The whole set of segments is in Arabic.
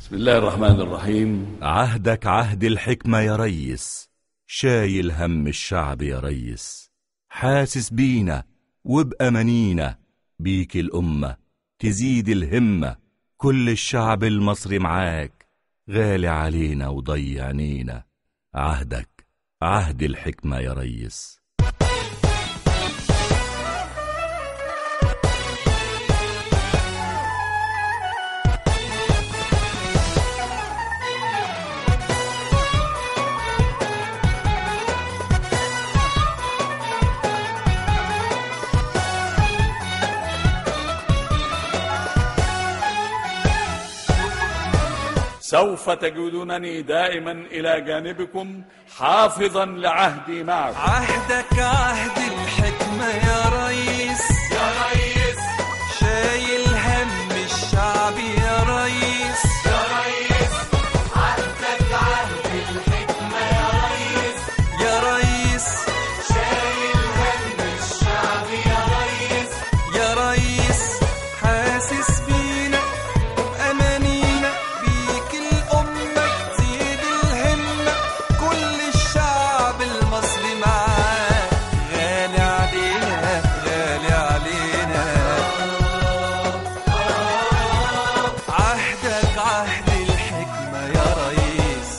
بسم الله الرحمن الرحيم. عهدك عهد الحكمة يا ريس، شايل هم الشعب يا ريس، حاسس بينا وبأمانينا، بيك الأمة تزيد الهمة، كل الشعب المصري معاك، غالي علينا وضي عنينا، عهدك عهد الحكمة يا ريس. سوف تجدونني دائما إلى جانبكم حافظا لعهدي معكم. عهدك عهد الحكمة يا ريس، يا ريس، شايل هم الشعب يا ريس، يا ريس، عهدك عهد الحكمة يا ريس، يا ريس، شايل هم الشعب يا ريس، يا ريس، حاسس بينا وبأمانينا، بيك الأمة تزيد الهمة، كل الشعب المصري معاك، غالي علينا غالي علينا، عهدك عهد الحكمة يا ريس.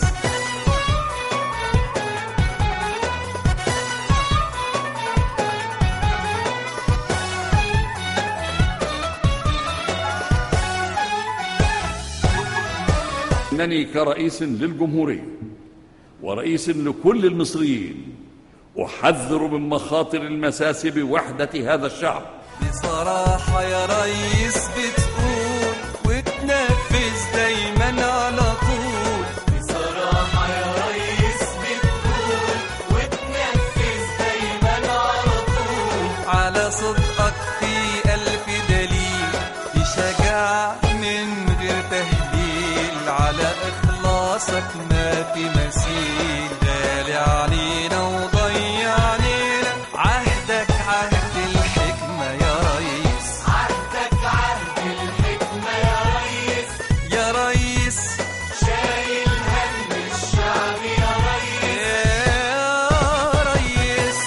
إنني كرئيس للجمهورية ورئيس لكل المصريين أحذر من مخاطر المساس بوحدة هذا الشعب. بصراحة يا ريس بتقول وتنفذ دايما على طول، بصراحة يا ريس بتقول وتنفذ دايما على طول، على صدقك في ألف دليل، بشجاعة من غير تهليل، على إخلاصك ما في مثيل، غالي علينا وضي علينا، عهدك عهد الحكمة يا ريس، عهدك عهد الحكمة يا ريس، يا ريس، شايل هم الشعب يا ريس، يا ريس.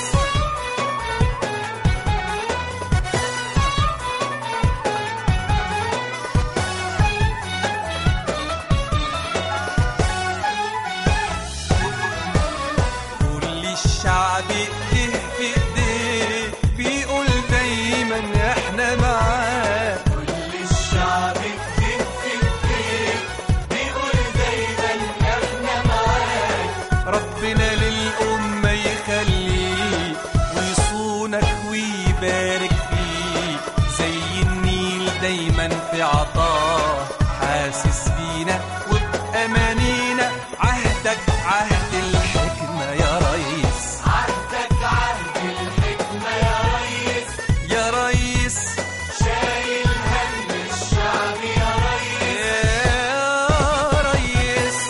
كل الشعب ايديه في ايديه، بيقول دايما احنا معاه، كل الشعب ايديه في ايديه، بيقول دايما احنا معاك، ربنا للأمة يخليك ويصونك ويبارك فيك، زي النيل دايما في عطاه، حاسس بينا وبأمانينا، عهدك عهد الحكمة يا ريس، عهدك عهد الحكمة يا ريس، يا ريس، شايل هم الشعب يا ريس، يا ريس.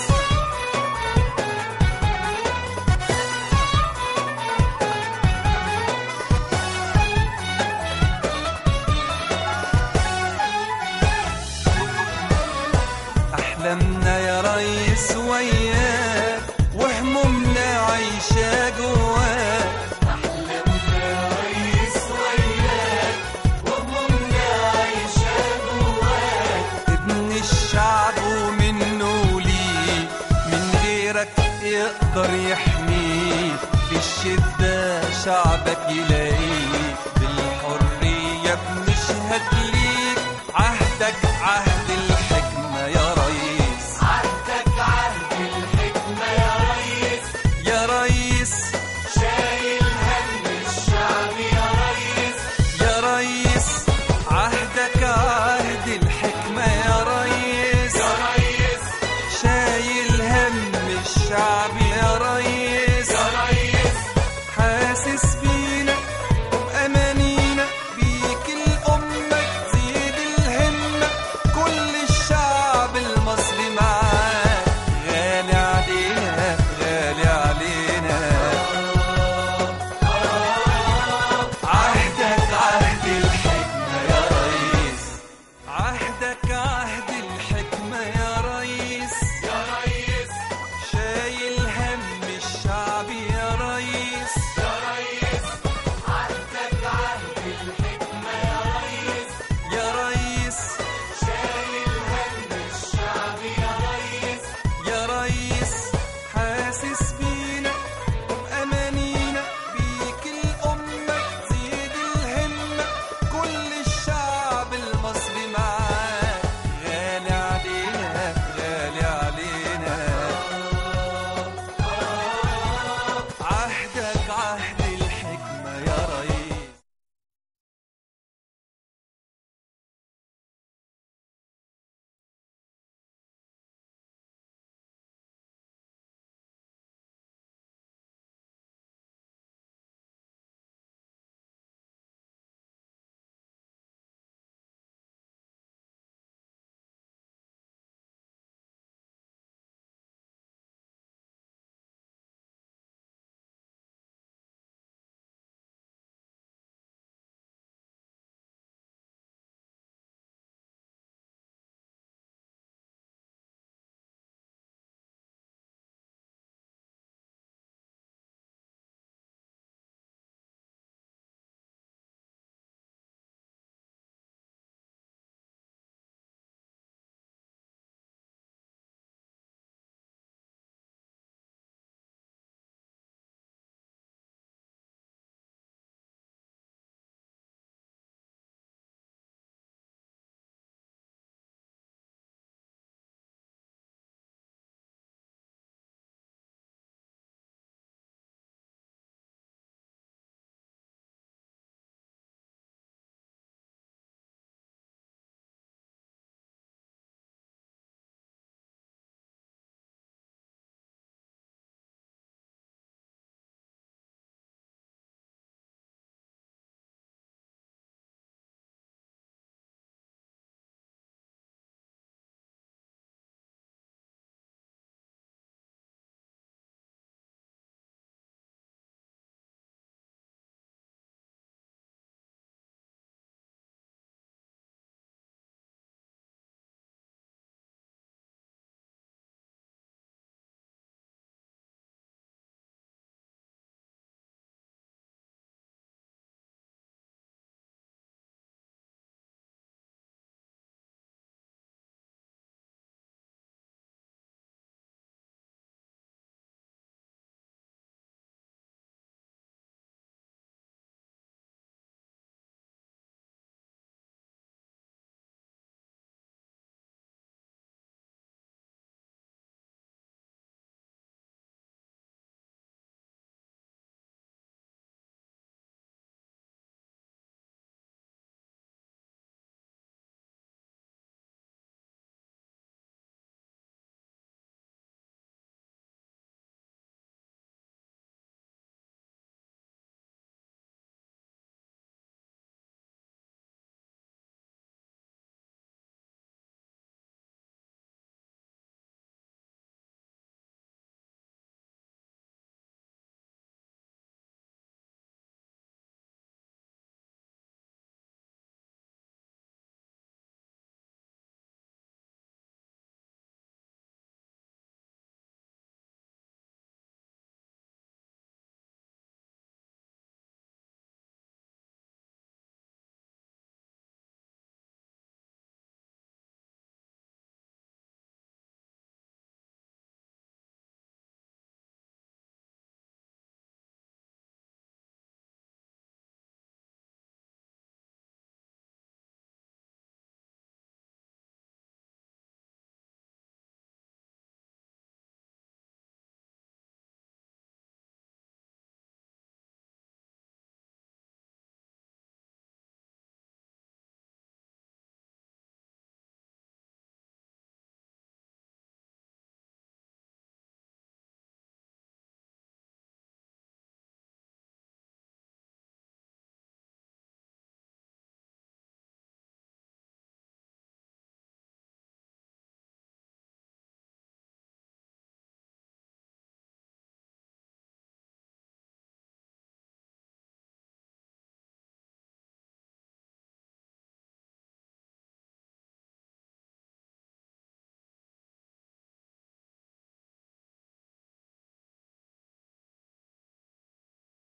أحلامنا يا ريس وياك، وهمومنا عايشة جواك، أحلامنا يا ريس وياك، وهمومنا عايشة جواك، ابن الشعب ومنه ليه، من غيرك يقدر يحميه، في الشدة شعبك يلاقيه،